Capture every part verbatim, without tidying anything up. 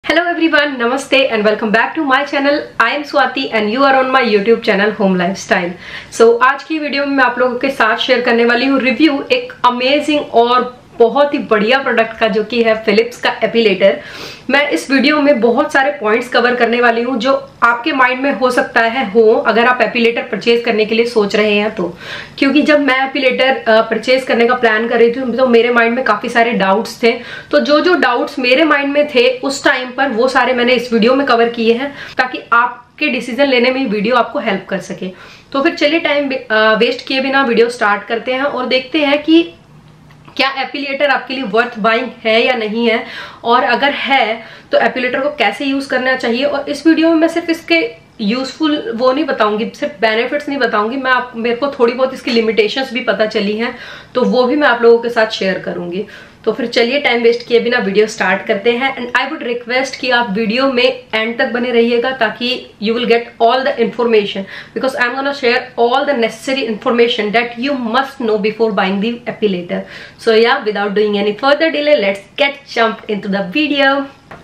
Hello everyone, Namaste and welcome back to my channel. I am Swati and you are on my YouTube channel Home Lifestyle. So आज की video में मैं आप लोगों के साथ शेयर करने वाली हूँ रिव्यू एक अमेजिंग और बहुत ही बढ़िया प्रोडक्ट का, जो कि है फिलिप्स का एपिलेटर। मैं इस वीडियो में बहुत सारे पॉइंट्स कवर करने वाली हूँ जो आपके माइंड में हो सकता है हो अगर आप एपिलेटर परचेज करने के लिए सोच रहे हैं तो। क्योंकि जब मैं एपिलेटर परचेज करने का प्लान कर रही थी तो मेरे माइंड में काफी सारे डाउट्स थे। तो जो जो डाउट्स मेरे माइंड में थे उस टाइम पर वो सारे मैंने इस वीडियो में कवर किए हैं ताकि आपके डिसीजन लेने में वीडियो आपको हेल्प कर सके। तो फिर चलिए टाइम वेस्ट किए बिना वीडियो स्टार्ट करते हैं और देखते हैं कि क्या एपिलेटर आपके लिए वर्थ बाइंग है या नहीं है, और अगर है तो एपिलेटर को कैसे यूज करना चाहिए। और इस वीडियो में मैं सिर्फ इसके यूजफुल वो नहीं बताऊंगी, सिर्फ बेनिफिट्स नहीं बताऊंगी, मैं आप मेरे को थोड़ी बहुत इसकी लिमिटेशंस भी पता चली हैं तो वो भी मैं आप लोगों के साथ शेयर करूंगी। तो फिर चलिए टाइम वेस्ट किए बिना वीडियो स्टार्ट करते हैं। एंड आई वुड रिक्वेस्ट कि आप वीडियो में एंड तक बने रहिएगा ताकि you will get all the information, because I am gonna share all the necessary information that you must know before buying the epilator. So yeah without doing any further delay let's get jump into the video.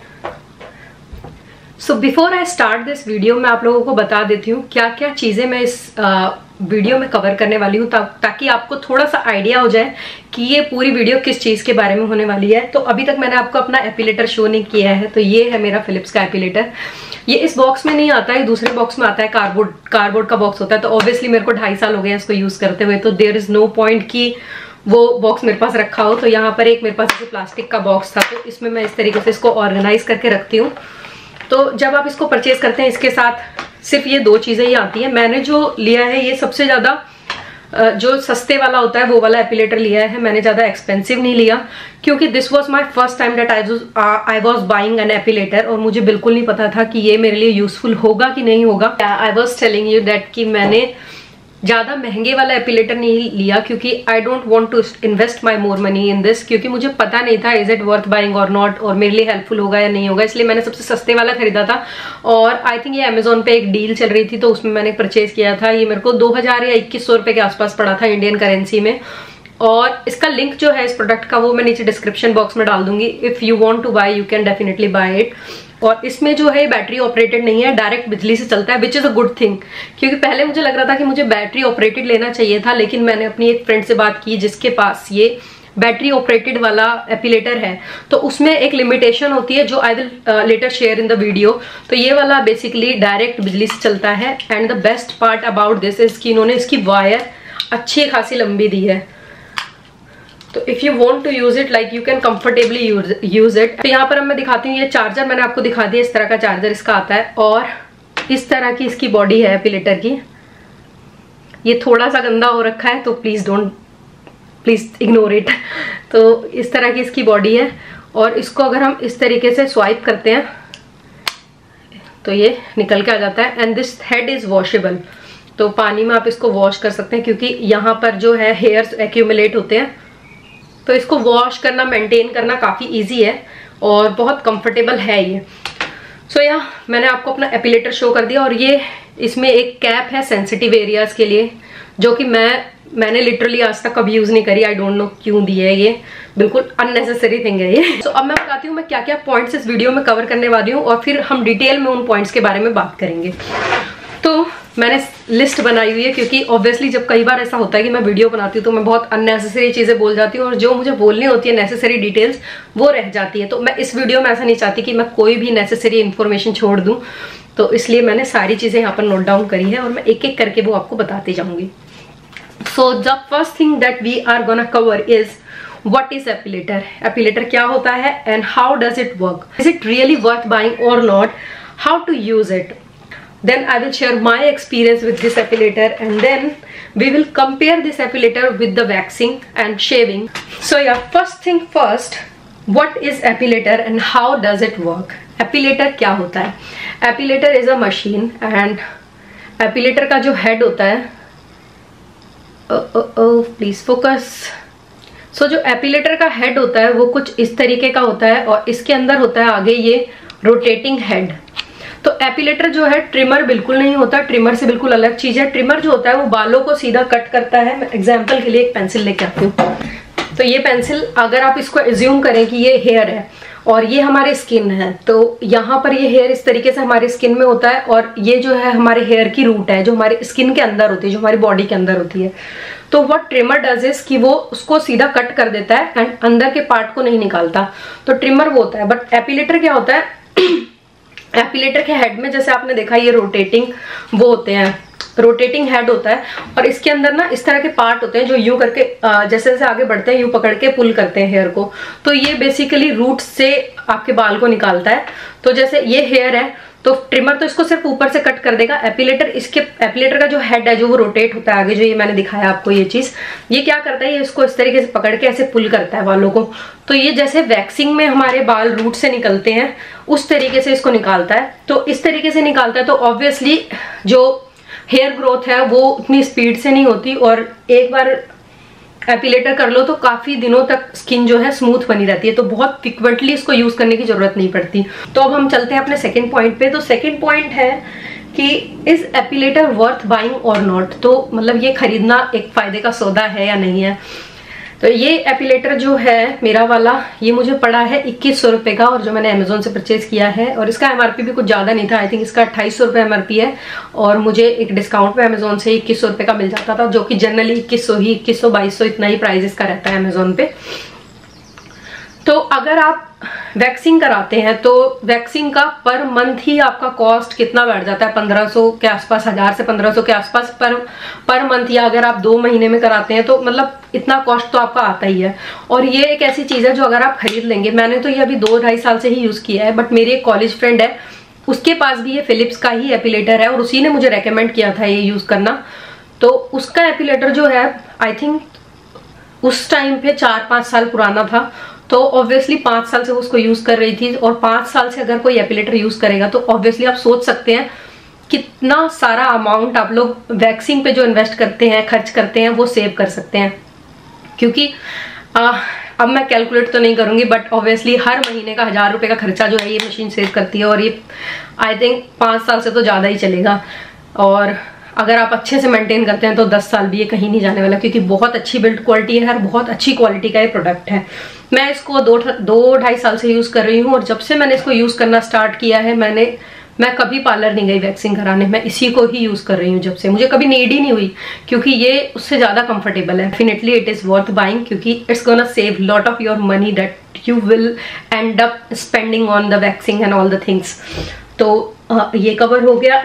So before I start this video मैं आप लोगों को बता देती हूँ क्या क्या चीजें मैं इस uh, वीडियो में कवर करने वाली हूँ, ता, ताकि आपको थोड़ा सा आइडिया हो जाए कि ये पूरी वीडियो किस चीज के बारे में होने वाली है। तो अभी तक मैंने आपको अपना एपिलेटर शो नहीं किया है, तो ये है मेरा फिलिप्स का एपिलेटर। ये इस बॉक्स में नहीं आता है, दूसरे बॉक्स में आता है, कार्डबोर्ड कार्डबोर्ड का बॉक्स होता है। तो ऑब्वियसली मेरे को ढाई साल हो गए इसको यूज करते हुए, तो देयर इज नो पॉइंट कि वो बॉक्स मेरे पास रखा हो। तो यहाँ पर एक मेरे पास प्लास्टिक का बॉक्स था, तो इसमें मैं इस तरीके से इसको ऑर्गेनाइज करके रखती हूँ। तो जब आप इसको परचेज करते हैं इसके साथ सिर्फ ये दो चीजें ही आती हैं। मैंने जो लिया है ये सबसे ज्यादा जो सस्ते वाला होता है वो वाला एपिलेटर लिया है, मैंने ज्यादा एक्सपेंसिव नहीं लिया, क्योंकि this was my first time that I I was buying an epilator और मुझे बिल्कुल नहीं पता था कि ये मेरे लिए यूजफुल होगा कि नहीं होगा। I was telling you that कि मैंने ज्यादा महंगे वाला एपिलेटर नहीं लिया क्योंकि I don't want to invest my more money in this, क्योंकि मुझे पता नहीं था इज इट वर्थ बाइंग और नॉट, और मेरे लिए हेल्पफुल होगा या नहीं होगा। इसलिए मैंने सबसे सस्ते वाला खरीदा था और आई थिंक ये अमेजोन पे एक डील चल रही थी तो उसमें मैंने परचेज किया था। ये मेरे को दो हजार या इक्कीस सौ रुपए के आसपास पड़ा था इंडियन करेंसी में। और इसका लिंक जो है इस प्रोडक्ट का वो मैं नीचे डिस्क्रिप्शन बॉक्स में डाल दूंगी। If you want to buy you can definitely buy it. और इसमें जो है बैटरी ऑपरेटेड नहीं है, डायरेक्ट बिजली से चलता है, which is a good thing. क्योंकि पहले मुझे लग रहा था कि मुझे बैटरी ऑपरेटेड लेना चाहिए था, लेकिन मैंने अपनी एक फ्रेंड से बात की जिसके पास ये बैटरी ऑपरेटेड वाला एपिलेटर है, तो उसमें एक लिमिटेशन होती है जो I will later share in the video. तो ये वाला बेसिकली डायरेक्ट बिजली से चलता है। And the best part about this is कि इन्होंने इसकी वायर अच्छी खासी लंबी दी है, तो if you want to use it like you can comfortably use it. तो यहाँ पर अब मैं दिखाती हूँ ये चार्जर मैंने आपको दिखा दिया, इस तरह का चार्जर इसका आता है और इस तरह की इसकी बॉडी है एपिलेटर की। ये थोड़ा सा गंदा हो रखा है तो please don't please ignore it. तो इस तरह की इसकी बॉडी है और इसको अगर हम इस तरीके से स्वाइप करते हैं तो ये निकल के आ जाता है। And this head is washable, तो पानी में आप इसको वॉश कर सकते हैं क्योंकि यहाँ पर जो है हेयर्स एक्यूमुलेट होते हैं, तो इसको वॉश करना मेंटेन करना काफी इजी है और बहुत कंफर्टेबल है ये। सो so, या मैंने आपको अपना एपिलेटर शो कर दिया और ये इसमें एक कैप है सेंसिटिव एरियाज के लिए, जो कि मैं मैंने लिटरली आज तक कभी यूज नहीं करी। आई डोंट नो क्यों दी है, ये बिल्कुल अननेसेसरी थिंग है ये। सो so, अब मैं बताती हूँ मैं क्या क्या पॉइंट्स इस वीडियो में कवर करने वाली हूँ और फिर हम डिटेल में उन पॉइंट्स के बारे में बात करेंगे। तो मैंने लिस्ट बनाई हुई है क्योंकि ऑब्वियसली जब कई बार ऐसा होता है कि मैं वीडियो बनाती हूँ तो मैं बहुत अननेसेसरी चीजें बोल जाती हूँ और जो मुझे बोलनी होती है नेसेसरी डिटेल्स वो रह जाती है। तो मैं इस वीडियो में ऐसा नहीं चाहती कि मैं कोई भी नेसेसरी इन्फॉर्मेशन छोड़ दूं, तो इसलिए मैंने सारी चीजें यहाँ पर नोट डाउन करी है और मैं एक एक करके वो आपको बताती जाऊंगी। So the first thing that we are gonna cover is what is epilator. Epilator क्या होता है and how does it work, is it really worth buying और not, how to use it. Then I will share my experience with this epilator and then we will compare this epilator with the waxing and shaving. So yeah, first thing first, what is epilator and how does it work? Epilator क्या होता है? Epilator is a machine and epilator का जो head होता है, oh, oh, oh, please focus. So जो epilator का head होता है वो कुछ इस तरीके का होता है और इसके अंदर होता है आगे ये rotating head। तो एपिलेटर जो है ट्रिमर बिल्कुल नहीं होता, ट्रिमर से बिल्कुल अलग चीज है। ट्रिमर जो होता है वो बालों को सीधा कट करता है। मैं एग्जांपल के लिए एक पेंसिल लेके आती हूँ। तो ये पेंसिल अगर आप इसको एज्यूम करें कि ये हेयर है और ये हमारे स्किन है। तो यहाँ पर ये हेयर इस तरीके से हमारे स्किन में होता है और ये जो है हमारे हेयर की रूट है जो हमारे स्किन के अंदर होती है, जो हमारी बॉडी के अंदर होती है। तो व्हाट ट्रिमर डज इज कि वो उसको सीधा कट कर देता है एंड अंदर के पार्ट को नहीं निकालता। तो ट्रिमर वो होता है। बट एपिलेटर क्या होता है, एपिलेटर के हेड में जैसे आपने देखा ये रोटेटिंग वो होते हैं, रोटेटिंग हेड होता है और इसके अंदर ना इस तरह के पार्ट होते हैं जो यूं करके जैसे जैसे आगे बढ़ते हैं यूं पकड़ के पुल करते हैं हेयर को। तो ये बेसिकली रूट से आपके बाल को निकालता है। तो जैसे ये हेयर है तो ट्रिमर तो इसको सिर्फ ऊपर से कट कर देगा। एपिलेटर इसके एपिलेटर का जो हेड है जो वो रोटेट होता है आगे, जो ये मैंने दिखाया आपको ये चीज, ये क्या करता है, ये इसको इस तरीके से पकड़ के ऐसे पुल करता है बालों को। तो ये जैसे वैक्सिंग में हमारे बाल रूट से निकलते हैं उस तरीके से इसको निकालता है। तो इस तरीके से निकालता है तो ऑब्वियसली जो हेयर ग्रोथ है वो उतनी स्पीड से नहीं होती और एक बार एपिलेटर कर लो तो काफी दिनों तक स्किन जो है स्मूथ बनी रहती है। तो बहुत फ्रिक्वेंटली इसको यूज करने की जरूरत नहीं पड़ती। तो अब हम चलते हैं अपने सेकंड पॉइंट पे। तो सेकंड पॉइंट है कि इज एपिलेटर वर्थ बाइंग और नॉट। तो मतलब ये खरीदना एक फायदे का सौदा है या नहीं है। तो ये एपिलेटर जो है मेरा वाला, ये मुझे पड़ा है इक्कीस सौ रुपए का और जो मैंने अमेजोन से परचेज किया है और इसका एमआरपी भी कुछ ज्यादा नहीं था। आई थिंक इसका अट्ठाईस सौ रुपये एमआरपी है और मुझे एक डिस्काउंट पे अमेजोन से इक्कीस सौ रुपये का मिल जाता था, जो कि जनरली इक्कीस सौ ही इक्कीस सौ बाईस सौ इतना ही प्राइस इसका रहता है अमेजोन पे। तो अगर आप वैक्सिंग कराते हैं तो वैक्सिंग का पर मंथ ही आपका कॉस्ट कितना बैठ जाता है, पंद्रह सौ के आसपास, हजार से पंद्रह सौ के आसपास पर पर मंथ। या अगर आप दो महीने में कराते हैं तो मतलब इतना कॉस्ट तो आपका आता ही है। और ये एक ऐसी चीज है जो अगर आप खरीद लेंगे, मैंने तो ये अभी दो ढाई साल से ही यूज किया है, बट मेरी एक कॉलेज फ्रेंड है उसके पास भी ये फिलिप्स का ही एपिलेटर है और उसी ने मुझे रेकमेंड किया था ये यूज करना। तो उसका एपिलेटर जो है आई थिंक उस टाइम पे चार पांच साल पुराना था। तो ऑब्वियसली पांच साल से वो उसको यूज कर रही थी और पांच साल से अगर कोई एपिलेटर यूज करेगा तो ऑब्वियसली आप सोच सकते हैं कितना सारा अमाउंट आप लोग वैक्सिंग पे जो इन्वेस्ट करते हैं, खर्च करते हैं, वो सेव कर सकते हैं। क्योंकि आ, अब मैं कैलकुलेट तो नहीं करूंगी बट ऑब्वियसली हर महीने का हजार रुपए का खर्चा जो है ये मशीन सेव करती है और ये आई थिंक पांच साल से तो ज्यादा ही चलेगा। और अगर आप अच्छे से मेंटेन करते हैं तो दस साल भी ये कहीं नहीं जाने वाला, क्योंकि बहुत अच्छी बिल्ड क्वालिटी है और बहुत अच्छी क्वालिटी का ये प्रोडक्ट है। मैं इसको दो दो ढाई साल से यूज कर रही हूँ और जब से मैंने इसको यूज करना स्टार्ट किया है मैंने मैं कभी पार्लर नहीं गई वैक्सिंग कराने, मैं इसी को ही यूज कर रही हूँ जब से, मुझे कभी नीड ही नहीं हुई क्योंकि ये उससे ज्यादा कंफर्टेबल है। Definitely it is worth buying क्योंकि it's gonna save lot of your money that you will end up spending on the waxing and all the things. तो uh, ये कवर हो गया।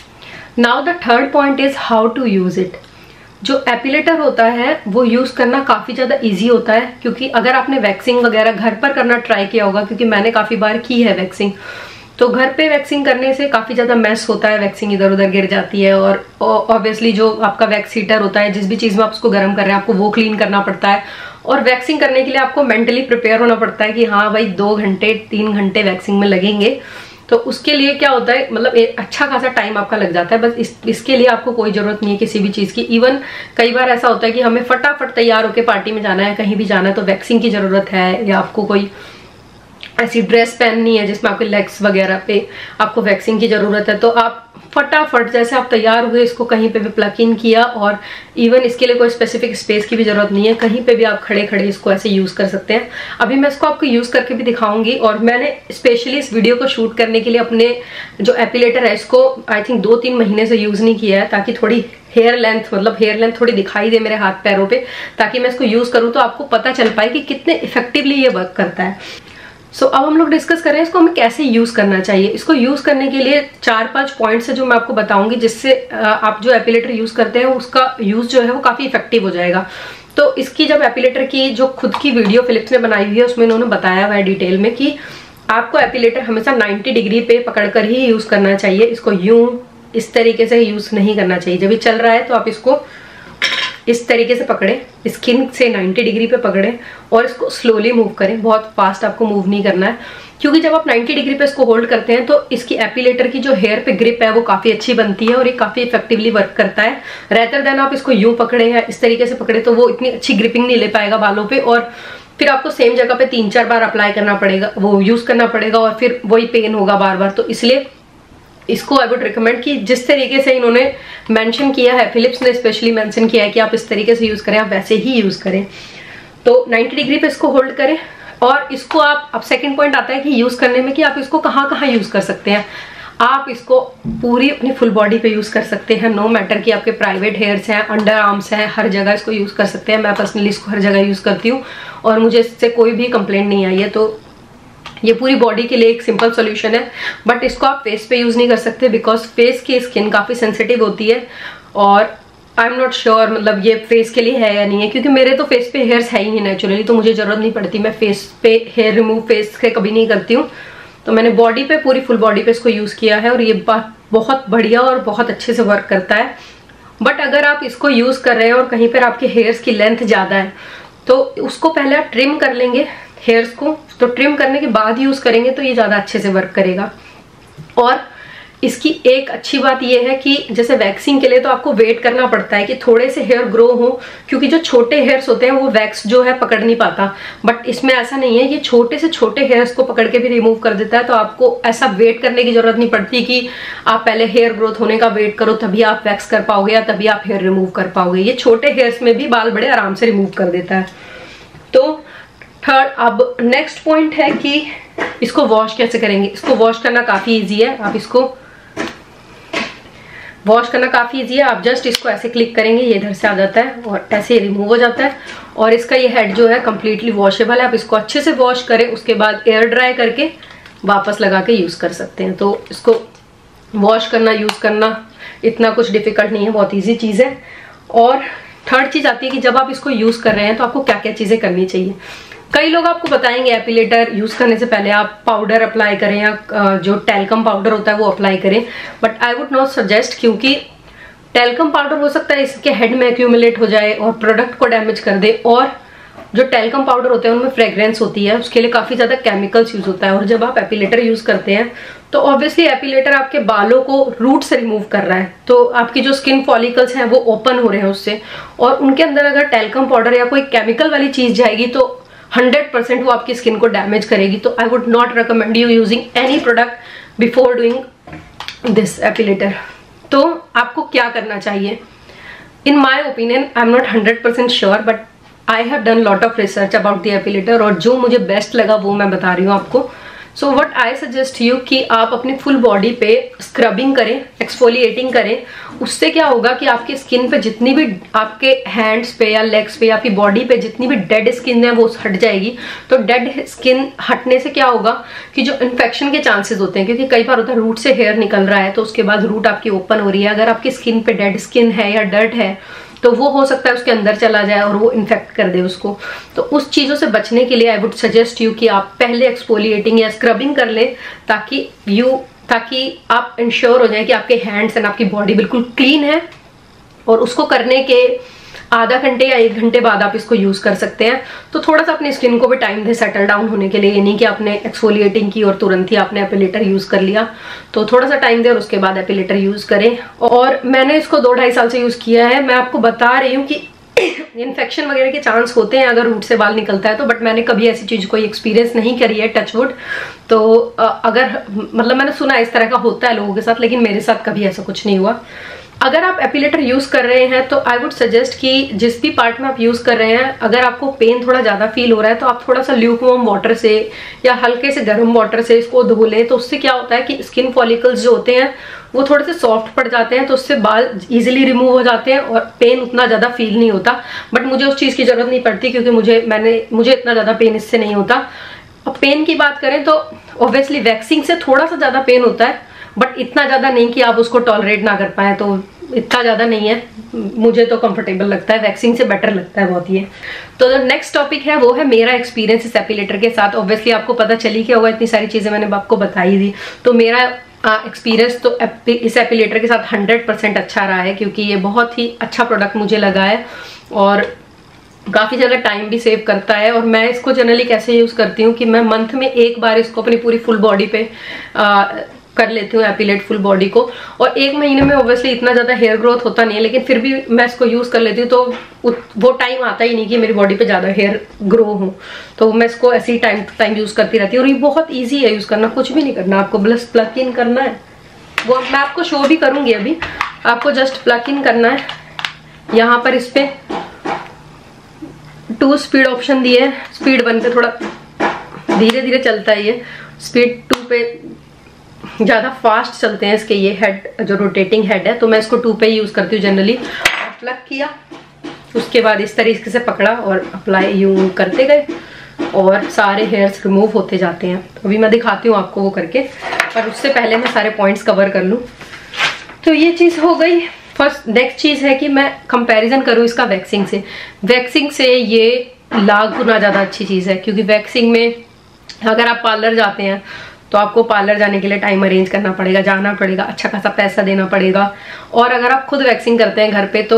Now the third point is how to use it. जो epilator होता है वो use करना काफी ज्यादा इजी होता है, क्योंकि अगर आपने वैक्सिंग वगैरह घर पर करना ट्राई किया होगा, क्योंकि मैंने काफी बार की है वैक्सिंग, तो घर पे वैक्सिंग करने से काफी ज्यादा मैस होता है, वैक्सिंग इधर उधर गिर जाती है और ऑब्वियसली जो आपका वैक्स हीटर होता है, जिस भी चीज में आप उसको गर्म कर रहे हैं आपको वो क्लीन करना पड़ता है और वैक्सिंग करने के लिए आपको मेंटली प्रिपेयर होना पड़ता है कि हाँ भाई दो घंटे तीन घंटे वैक्सिंग में लगेंगे। तो उसके लिए क्या होता है, मतलब एक अच्छा खासा टाइम आपका लग जाता है। बस इस, इसके लिए आपको कोई जरूरत नहीं है किसी भी चीज की। इवन कई बार ऐसा होता है कि हमें फटाफट तैयार होकर पार्टी में जाना है, कहीं भी जाना है, तो वैक्सिंग की जरूरत है, या आपको कोई ऐसी ड्रेस पहननी है जिसमें आपके लेग्स वगैरह पे आपको वैक्सिंग की जरूरत है, तो आप फटाफट जैसे आप तैयार हुए इसको कहीं पे भी प्लग इन किया और इवन इसके लिए कोई स्पेसिफिक स्पेस की भी जरूरत नहीं है, कहीं पे भी आप खड़े खड़े इसको ऐसे यूज कर सकते हैं। अभी मैं इसको आपको यूज करके भी दिखाऊंगी और मैंने स्पेशली इस वीडियो को शूट करने के लिए अपने जो एपिलेटर है इसको आई थिंक दो तीन महीने से यूज नहीं किया है, ताकि थोड़ी हेयर लेंथ मतलब हेयर लेंथ थोड़ी दिखाई दे मेरे हाथ पैरों पे, ताकि मैं इसको यूज करूँ तो आपको पता चल पाए कि कितने इफेक्टिवली ये वर्क करता है। सो so, अब हम लोग डिस्कस करें इसको हमें कैसे यूज करना चाहिए। इसको यूज करने के लिए चार पांच पॉइंट्स है जो मैं आपको बताऊंगी, जिससे आप जो एपिलेटर यूज करते हैं उसका यूज जो है वो काफी इफेक्टिव हो जाएगा। तो इसकी जब एपिलेटर की जो खुद की वीडियो फिलिप्स ने बनाई हुई है उसमें इन्होंने बताया हुआ है डिटेल में कि आपको एपिलेटर हमेशा नाइन्टी डिग्री पे पकड़कर ही यूज करना चाहिए। इसको यूं इस तरीके से यूज नहीं करना चाहिए। जब ये चल रहा है तो आप इसको इस तरीके से पकड़े, स्किन से नाइन्टी डिग्री पे पकड़े और इसको स्लोली मूव करें, बहुत फास्ट आपको मूव नहीं करना है, क्योंकि जब आप नाइन्टी डिग्री पे इसको होल्ड करते हैं तो इसकी एपिलेटर की जो हेयर पे ग्रिप है वो काफी अच्छी बनती है और ये काफी इफेक्टिवली वर्क करता है। रेदर देन आप इसको यूं पकड़े या इस तरीके से पकड़े तो वो इतनी अच्छी ग्रिपिंग नहीं ले पाएगा बालों पे और फिर आपको सेम जगह पे तीन चार बार अप्लाई करना पड़ेगा, वो यूज करना पड़ेगा और फिर वही पेन होगा बार बार। तो इसलिए इसको आई वुड रिकमेंड कि जिस तरीके से इन्होंने मेंशन किया है, फिलिप्स ने स्पेशली मेंशन किया है कि आप इस तरीके से यूज करें, आप वैसे ही यूज करें। तो नाइन्टी डिग्री पे इसको होल्ड करें और इसको आप अब सेकंड पॉइंट आता है कि यूज करने में कि आप इसको कहाँ कहाँ यूज कर सकते हैं। आप इसको पूरी अपनी फुल बॉडी पे यूज कर सकते हैं, नो मैटर कि आपके प्राइवेट हेयर्स हैं, अंडर आर्म्स हैं, हर जगह इसको यूज कर सकते हैं। मैं पर्सनली इसको हर जगह यूज करती हूँ और मुझे इससे कोई भी कंप्लेंट नहीं आई है। तो ये पूरी बॉडी के लिए एक सिंपल सॉल्यूशन है, बट इसको आप फेस पे यूज नहीं कर सकते बिकॉज फेस की स्किन काफी सेंसिटिव होती है और आई एम नॉट श्योर मतलब ये फेस के लिए है या नहीं है, क्योंकि मेरे तो फेस पे हेयर्स है ही नहीं नेचुरली, तो मुझे जरूरत नहीं पड़ती, मैं फेस पे हेयर रिमूव फेस के कभी नहीं करती हूँ। तो मैंने बॉडी पे, पूरी फुल बॉडी पे इसको यूज किया है और ये बात बहुत बढ़िया और बहुत अच्छे से वर्क करता है। बट अगर आप इसको यूज कर रहे हैं और कहीं पर आपके हेयर्स की लेंथ ज्यादा है तो उसको पहले आप ट्रिम कर लेंगे हेयर्स को, तो ट्रिम करने के बाद यूज करेंगे तो ये ज्यादा अच्छे से वर्क करेगा। और इसकी एक अच्छी बात यह है कि जैसे वैक्सिंग के लिए तो आपको वेट करना पड़ता है कि थोड़े से हेयर ग्रो हो, क्योंकि जो छोटे हेयर्स होते हैं वो वैक्स जो है पकड़ नहीं पाता, बट इसमें ऐसा नहीं है, ये छोटे से छोटे हेयर्स को पकड़ के भी रिमूव कर देता है। तो आपको ऐसा वेट करने की जरूरत नहीं पड़ती कि आप पहले हेयर ग्रोथ होने का वेट करो तभी आप वैक्स कर पाओगे या तभी आप हेयर रिमूव कर पाओगे। ये छोटे हेयर्स में भी बाल बड़े आराम से रिमूव कर देता है। तो थर्ड, अब नेक्स्ट पॉइंट है कि इसको वॉश कैसे करेंगे। इसको वॉश करना काफी इजी है, आप इसको वॉश करना काफी इजी है। आप जस्ट इसको ऐसे क्लिक करेंगे, ये इधर से आ जाता है और ऐसे रिमूव हो जाता है और इसका ये हेड जो है कंप्लीटली वॉशेबल है। आप इसको अच्छे से वॉश करें, उसके बाद एयर ड्राई करके वापस लगा के यूज कर सकते हैं। तो इसको वॉश करना, यूज करना इतना कुछ डिफिकल्ट नहीं है, बहुत ईजी चीज है। और थर्ड चीज आती है कि जब आप इसको यूज कर रहे हैं तो आपको क्या क्या चीजें करनी चाहिए। कई लोग आपको बताएंगे एपिलेटर यूज करने से पहले आप पाउडर अप्लाई करें या जो टैल्कम पाउडर होता है वो अप्लाई करें, but I would not suggest, क्योंकि टैल्कम पाउडर हो सकता है इसके हेड में एक्यूमुलेट हो जाए और प्रोडक्ट को डैमेज कर दे। और जो टैल्कम पाउडर होते हैं उनमें फ्रेग्रेंस होती है, उसके लिए काफी ज्यादा केमिकल्स यूज होता है। और जब आप एपिलेटर यूज करते हैं तो ऑब्वियसली एपिलेटर आपके बालों को रूट से रिमूव कर रहा है, तो आपकी जो स्किन फॉलिकल्स हैं वो ओपन हो रहे हैं उससे, और उनके अंदर अगर टैल्कम पाउडर या कोई केमिकल वाली चीज जाएगी तो हंड्रेड परसेंट वो आपकी स्किन को डैमेज करेगी। तो I would not recommend you using any product before doing this epilator. तो आपको क्या करना चाहिए, in my opinion, I am not hundred percent sure but I have done lot of research about the epilator और जो मुझे best लगा वो मैं बता रही हूँ आपको। So what I suggest you कि आप अपनी फुल बॉडी पे स्क्रबिंग करें, एक्सफोलिएटिंग करें। उससे क्या होगा कि आपकी स्किन पे जितनी भी आपके हैंड्स पे या लेग्स पे या आपकी बॉडी पे जितनी भी डेड स्किन है वो हट जाएगी। तो डेड स्किन हटने से क्या होगा कि जो इन्फेक्शन के चांसेस होते हैं, क्योंकि कई बार होता है रूट से हेयर निकल रहा है तो उसके बाद रूट आपकी ओपन हो रही है, अगर आपकी स्किन पे डेड स्किन है या डर्ट है तो वो हो सकता है उसके अंदर चला जाए और वो इन्फेक्ट कर दे उसको। तो उस चीजों से बचने के लिए आई वुड सजेस्ट यू कि आप पहले एक्सफोलिएटिंग या स्क्रबिंग कर लें, ताकि यू ताकि आप इंश्योर हो जाए कि आपके हैंड्स एंड आपकी बॉडी बिल्कुल क्लीन है। और उसको करने के आधा घंटे या एक घंटे बाद आप इसको यूज कर सकते हैं। तो थोड़ा सा अपनी स्किन को भी टाइम दे सेटल डाउन होने के लिए, ये नहीं कि आपने एक्सफोलिएटिंग की और तुरंत ही आपने एपिलेटर यूज कर लिया। तो थोड़ा सा टाइम दे और उसके बाद एपिलेटर यूज करें। और मैंने इसको दो ढाई साल से यूज किया है। मैं आपको बता रही हूँ कि इन्फेक्शन वगैरह के चांस होते हैं अगर रूट से बाल निकलता है तो, बट मैंने कभी ऐसी चीज कोई एक्सपीरियंस नहीं करी है, टचवुड। तो अगर मतलब मैंने सुना इस तरह का होता है लोगों के साथ, लेकिन मेरे साथ कभी ऐसा कुछ नहीं हुआ। अगर आप एपिलेटर यूज कर रहे हैं तो आई वुड सजेस्ट कि जिस भी पार्ट में आप यूज कर रहे हैं, अगर आपको पेन थोड़ा ज्यादा फील हो रहा है तो आप थोड़ा सा ल्यूकवार्म वाटर से या हल्के से गर्म वाटर से इसको धो लें। तो उससे क्या होता है कि स्किन फॉलिकल्स जो होते हैं वो थोड़े से सॉफ्ट पड़ जाते हैं, तो उससे बाल इजीली रिमूव हो जाते हैं और पेन उतना ज्यादा फील नहीं होता। बट मुझे उस चीज की जरूरत नहीं पड़ती क्योंकि मुझे मैंने मुझे इतना ज्यादा पेन इससे नहीं होता। अब पेन की बात करें तो ऑब्वियसली वैक्सिंग से थोड़ा सा ज्यादा पेन होता है, बट इतना ज्यादा नहीं कि आप उसको टॉलरेट ना कर पाए, तो इतना ज्यादा नहीं है। मुझे तो कंफर्टेबल लगता है, वैक्सिंग से बेटर लगता है बहुत ये। तो जो नेक्स्ट टॉपिक है वो है मेरा एक्सपीरियंस इस एपिलेटर के साथ। ऑब्वियसली आपको पता चली क्या होगा, इतनी सारी चीजें मैंने आपको बताई दी। तो मेरा एक्सपीरियंस तो एपि, इस एपिलेटर के साथ हंड्रेड परसेंट अच्छा रहा है, क्योंकि ये बहुत ही अच्छा प्रोडक्ट मुझे लगा है और काफी ज्यादा टाइम भी सेव करता है। और मैं इसको जनरली कैसे यूज करती हूँ कि मैं मंथ में एक बार इसको अपनी पूरी फुल बॉडी पे आ, कर लेती हूँ एपिलेट फुल बॉडी को। और एक महीने में ऑब्वियसली इतना ज्यादा हेयर ग्रोथ होता नहीं है, लेकिन फिर भी मैं इसको यूज कर लेती हूँ। तो वो टाइम आता ही नहीं कि मेरी बॉडी पे ज्यादा हेयर ग्रो हो, तो मैं इसको ऐसे ही टाइम टू टाइम यूज करती रहती हूँ। और ये बहुत ईजी है यूज करना, कुछ भी नहीं करना, आपको बस प्लग इन करना है। वो मैं आपको शो भी करूंगी अभी। आपको जस्ट प्लग इन करना है। यहाँ पर इस पे टू स्पीड ऑप्शन दिए है, स्पीड वन पे थोड़ा धीरे धीरे चलता है ये, स्पीड टू पे ज़्यादा फास्ट चलते हैं इसके ये हेड, जो रोटेटिंग हेड है, तो मैं इसको टू पे यूज़ करती हूँ जनरली। प्लग किया, उसके बाद इस तरीके से पकड़ा और अप्लाई यूँ करते गए और सारे हेयर्स रिमूव होते जाते हैं। अभी मैं दिखाती हूँ आपको वो करके, पर उससे पहले मैं सारे पॉइंट्स कवर कर लूँ। तो ये चीज़ हो गई। फर्स्ट नेक्स्ट चीज़ है कि मैं कंपैरिजन करूँ इसका वैक्सिंग से। वैक्सिंग से ये लाख गुना ज़्यादा अच्छी चीज़ है, क्योंकि वैक्सिंग में अगर आप पार्लर जाते हैं तो आपको पार्लर जाने के लिए टाइम अरेंज करना पड़ेगा, जाना पड़ेगा, अच्छा खासा पैसा देना पड़ेगा। और अगर आप खुद वैक्सिंग करते हैं घर पे तो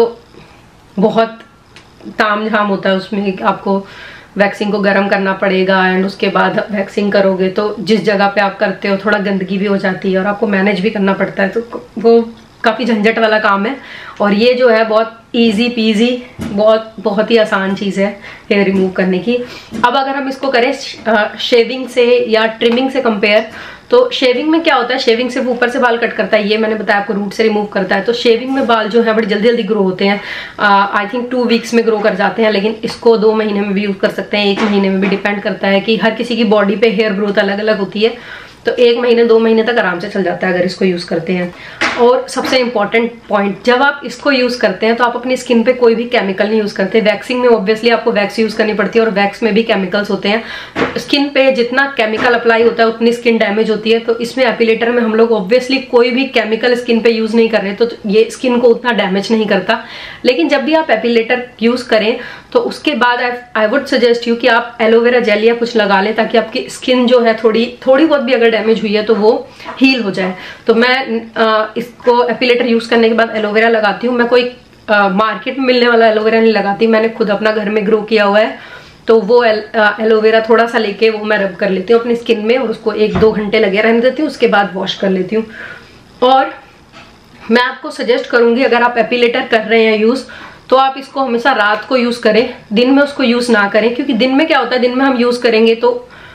बहुत ताम झाम होता है उसमें, आपको वैक्सिंग को गर्म करना पड़ेगा एंड उसके बाद वैक्सिंग करोगे तो जिस जगह पे आप करते हो थोड़ा गंदगी भी हो जाती है और आपको मैनेज भी करना पड़ता है, तो वो काफ़ी झंझट वाला काम है। और ये जो है बहुत इजी पीजी, बहुत बहुत ही आसान चीज़ है हेयर रिमूव करने की। अब अगर हम इसको करें शेविंग से या ट्रिमिंग से कंपेयर, तो शेविंग में क्या होता है, शेविंग सिर्फ ऊपर से बाल कट करता है, ये मैंने बताया आपको रूट से रिमूव करता है। तो शेविंग में बाल जो है बड़ी जल्दी जल्दी ग्रो होते हैं, आई थिंक टू वीक्स में ग्रो कर जाते हैं, लेकिन इसको दो महीने में भी यूज़ कर सकते हैं, एक महीने में भी, डिपेंड करता है कि हर किसी की बॉडी पे हेयर ग्रोथ अलग अलग होती है। तो एक महीने दो महीने तक आराम से चल जाता है अगर इसको यूज़ करते हैं। और सबसे इम्पॉर्टेंट पॉइंट, जब आप इसको यूज़ करते हैं तो आप अपनी स्किन पे कोई भी केमिकल नहीं यूज़ करते। वैक्सिंग में ऑब्वियसली आपको वैक्स यूज़ करनी पड़ती है और वैक्स में भी केमिकल्स होते हैं, तो स्किन पे जितना केमिकल अप्लाई होता है उतनी स्किन डैमेज होती है। तो इसमें एपिलेटर में हम लोग ऑब्वियसली कोई भी केमिकल स्किन पे यूज़ नहीं कर रहे, तो ये स्किन को उतना डैमेज नहीं करता। लेकिन जब भी आप एपिलेटर यूज़ करें तो उसके बाद आई वुड सजेस्ट यू कि आप एलोवेरा जेल या कुछ लगा लें, ताकि आपकी स्किन जो है थोड़ी थोड़ी बहुत भी अगर डैमेज हुई है तो वो हील हो जाए। तो मैं आ, इसको एपिलेटर यूज करने के बाद एलोवेरा लगाती हूँ। मैं कोई आ, मार्केट में मिलने वाला एलोवेरा नहीं लगाती, मैंने खुद अपना घर में ग्रो किया हुआ है। तो वो एल, आ, एलोवेरा थोड़ा सा लेके वो मैं रब कर लेती हूँ अपनी स्किन में और उसको एक दो घंटे लगे रहने देती हूँ, उसके बाद वॉश कर लेती हूँ। और मैं आपको सजेस्ट करूंगी अगर आप एपिलेटर कर रहे हैं यूज, तो आप इसको हमेशा रात को यूज करें, दिन में उसको यूज ना करें। क्योंकि दिन में क्या होता है, दिन में हम यूज करेंगे तो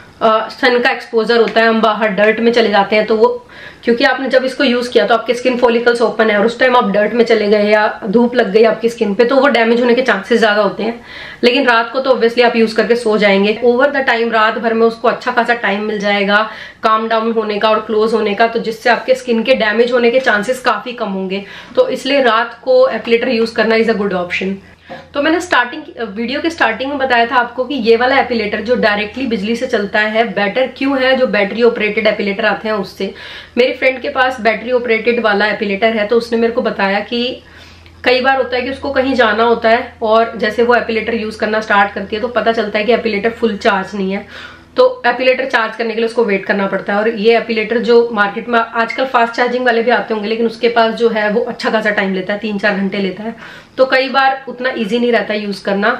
सन का एक्सपोजर होता है, हम बाहर डर्ट में चले जाते हैं, तो वो क्योंकि आपने जब इसको यूज किया तो आपके स्किन फॉलिकल्स ओपन है और उस टाइम आप डर्ट में चले गए या धूप लग गई आपकी स्किन पे, तो वो डैमेज होने के चांसेस ज्यादा होते हैं। लेकिन रात को तो ऑब्वियसली आप यूज करके सो जाएंगे, ओवर द टाइम रात भर में उसको अच्छा खासा टाइम मिल जाएगा काम डाउन होने का और क्लोज होने का, तो जिससे आपके स्किन के डैमेज होने के चांसेस काफी कम होंगे। तो इसलिए रात को एपिलेटर यूज करना इज अ गुड ऑप्शन। तो मैंने स्टार्टिंग वीडियो के स्टार्टिंग में बताया था आपको कि ये वाला एपिलेटर जो डायरेक्टली बिजली से चलता है बेटर क्यों है जो बैटरी ऑपरेटेड एपिलेटर आते हैं उससे। मेरी फ्रेंड के पास बैटरी ऑपरेटेड वाला एपिलेटर है, तो उसने मेरे को बताया कि कई बार होता है कि उसको कहीं जाना होता है और जैसे वो एपिलेटर यूज करना स्टार्ट करती है तो पता चलता है कि एपिलेटर फुल चार्ज नहीं है, तो एपिलेटर चार्ज करने के लिए उसको वेट करना पड़ता है। और ये एपिलेटर जो मार्केट में आजकल फास्ट चार्जिंग वाले भी आते होंगे, लेकिन उसके पास जो है वो अच्छा खासा टाइम लेता है, तीन चार घंटे लेता है, तो कई बार उतना इजी नहीं रहता यूज करना।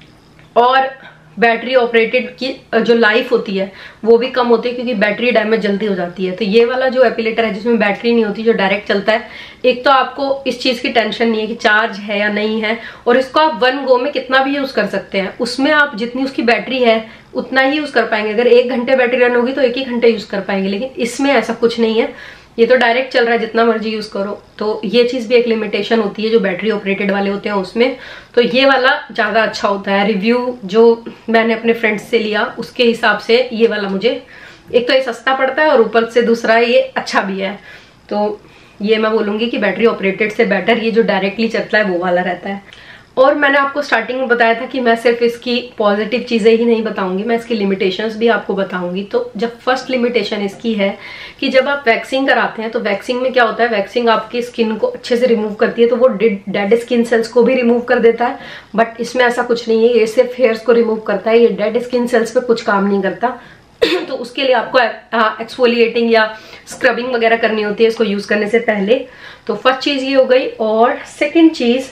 और बैटरी ऑपरेटेड की जो लाइफ होती है वो भी कम होती है क्योंकि बैटरी डैमेज जल्दी हो जाती है। तो ये वाला जो एपिलेटर है जिसमें बैटरी नहीं होती, जो डायरेक्ट चलता है, एक तो आपको इस चीज की टेंशन नहीं है कि चार्ज है या नहीं है, और इसको आप वन गो में कितना भी यूज कर सकते हैं। उसमें आप जितनी उसकी बैटरी है उतना ही यूज कर पाएंगे। अगर एक घंटे बैटरी रन होगी तो एक ही घंटे यूज कर पाएंगे, लेकिन इसमें ऐसा कुछ नहीं है, ये तो डायरेक्ट चल रहा है, जितना मर्जी यूज करो। तो ये चीज भी एक लिमिटेशन होती है जो बैटरी ऑपरेटेड वाले होते हैं उसमें। तो ये वाला ज्यादा अच्छा होता है। रिव्यू जो मैंने अपने फ्रेंड्स से लिया उसके हिसाब से ये वाला मुझे, एक तो ये सस्ता पड़ता है और ऊपर से दूसरा ये अच्छा भी है। तो ये मैं बोलूंगी कि बैटरी ऑपरेटेड से बेटर ये जो डायरेक्टली चलता है वो वाला रहता है। और मैंने आपको स्टार्टिंग में बताया था कि मैं सिर्फ इसकी पॉजिटिव चीज़ें ही नहीं बताऊंगी, मैं इसकी लिमिटेशंस भी आपको बताऊंगी। तो जब फर्स्ट लिमिटेशन इसकी है कि जब आप वैक्सिंग कराते हैं तो वैक्सिंग में क्या होता है, वैक्सिंग आपकी स्किन को अच्छे से रिमूव करती है, तो वो डेड स्किन सेल्स को भी रिमूव कर देता है। बट इसमें ऐसा कुछ नहीं है, ये सिर्फ हेयर्स को रिमूव करता है, ये डेड स्किन सेल्स पे कुछ काम नहीं करता। तो उसके लिए आपको एक्सफोलिएटिंग या स्क्रबिंग वगैरह करनी होती है इसको यूज करने से पहले। तो फर्स्ट चीज ये हो गई। और सेकेंड चीज,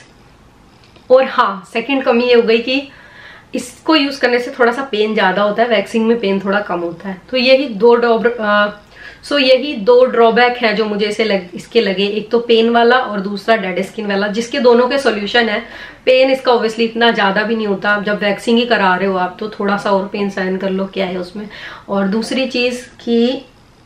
और हाँ सेकंड कमी ये हो गई कि इसको यूज करने से थोड़ा सा पेन ज्यादा होता है, वैक्सिंग में पेन थोड़ा कम होता है। तो यही दो ड्रॉ सो यही दो ड्रॉबैक है जो मुझे इसे लग, इसके लगे, एक तो पेन वाला और दूसरा डेड स्किन वाला, जिसके दोनों के सॉल्यूशन है। पेन इसका ऑब्वियसली इतना ज्यादा भी नहीं होता, जब वैक्सिंग ही करा रहे हो आप तो थोड़ा सा और पेन सहन कर लो, क्या है उसमें। और दूसरी चीज कि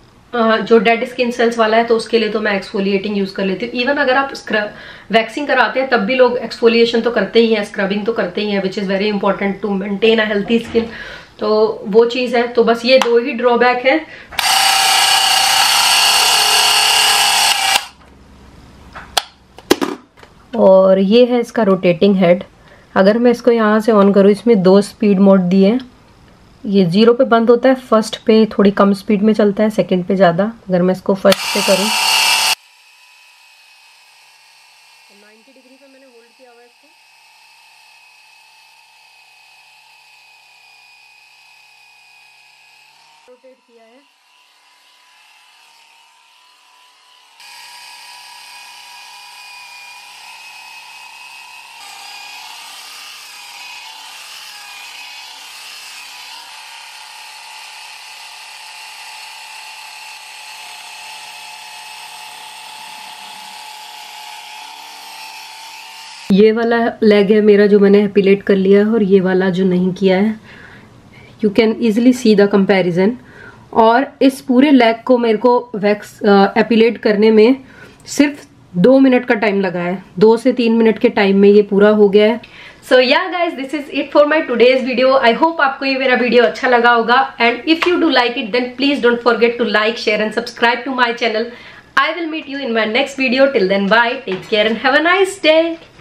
जो डेड स्किन सेल्स वाला है तो उसके लिए तो मैं एक्सफोलिएटिंग यूज कर लेती हूँ। इवन अगर आप वैक्सिंग कराते हैं तब भी लोग एक्सफोलिएशन तो करते ही हैं, स्क्रबिंग तो करते ही हैं, which is very important to maintain a healthy skin. तो वो चीज़ है। तो बस ये दो ही ड्रॉबैक है। और ये है इसका रोटेटिंग हेड। अगर मैं इसको यहाँ से ऑन करूँ, इसमें दो स्पीड मोड दिए। ये जीरो पे बंद होता है, फर्स्ट पे थोड़ी कम स्पीड में चलता है, सेकंड पे ज़्यादा। अगर मैं इसको फर्स्ट पे करूँ, नाइन्टी डिग्री पे मैंने होल्ड किया हुआ है इसको। रोटेट किया है। ये वाला लेग है मेरा जो मैंने एपिलेट कर लिया है, और ये वाला जो नहीं किया है। You can easily see the comparison. और इस पूरे लेग को मेरे को वैक्स एपिलेट करने में सिर्फ दो मिनट का टाइम लगा है। दो से तीन मिनट के टाइम में ये पूरा हो गया है। So yeah guys, this is it for my today's video. I hope आपको ये मेरा वीडियो अच्छा लगा होगा। And if you do like it, then please don't forget to like, share and subscribe to my channel. I will meet you in my next video. Till then, bye, take care and have a nice day.